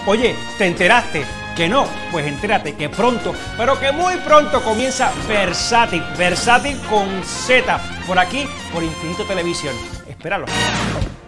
Oye, ¿te enteraste? Que no, pues entérate que pronto, pero que muy pronto comienza Versátil, Versátil con Z, por aquí, por Infinito Televisión. Espéralo.